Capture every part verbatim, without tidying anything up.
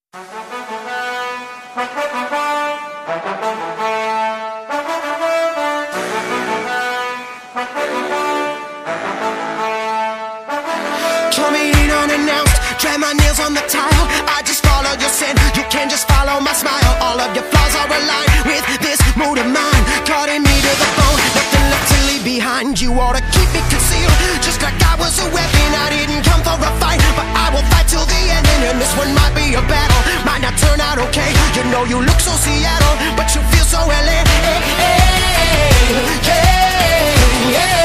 Come in unannounced, drag my nails on the tile. I just follow your sin, you can just follow my smile. All of your flaws are aligned with this mood of mine, cutting me to the bone, nothing left to leave behind. You ought to keep it concealed, just like I was a weapon. I didn't come for a fight, but I will fight till the end. And this one might be a battle, might not turn out okay. You know you look so Seattle, but you feel so L A. Hey, hey, hey, yeah.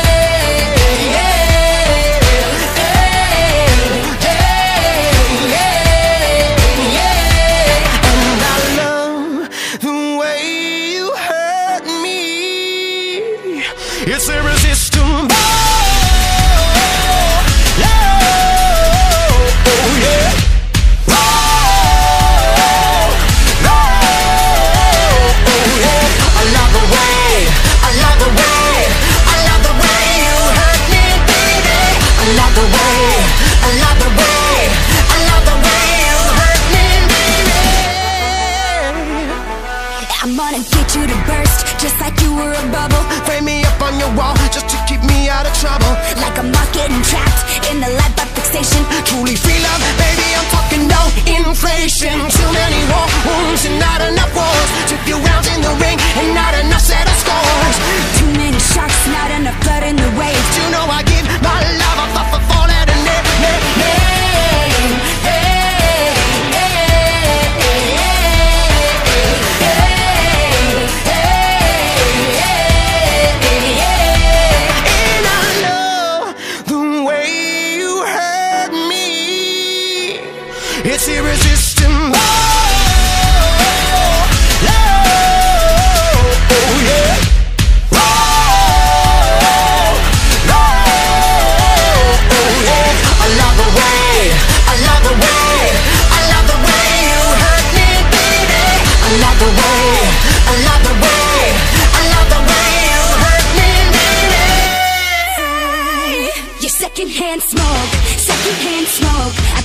It's irresistible. Yeah. Oh, yeah. Oh, oh, oh, yeah. I love the way, I love the way, I love the way you hurt me, baby. I love the way, I love the way, I love the way you hurt me, baby. I'm gonna get you to burst, just like you were a bubble. Frame me up on your wall, just to keep me out of trouble. Like a moth getting trapped in the light by fixation. Truly free love, baby, I'm talking no inflation. Too many war wounds and not enough wars. Too few rounds in the ring and not enough settled scores. Too many sharks, not enough blood in the waves. You know I give my love a fuck for fall at a name, name, name. Hey, hey, hey, hey, and I know the way you hurt me, it's irresistible. Secondhand smoke, secondhand smoke. I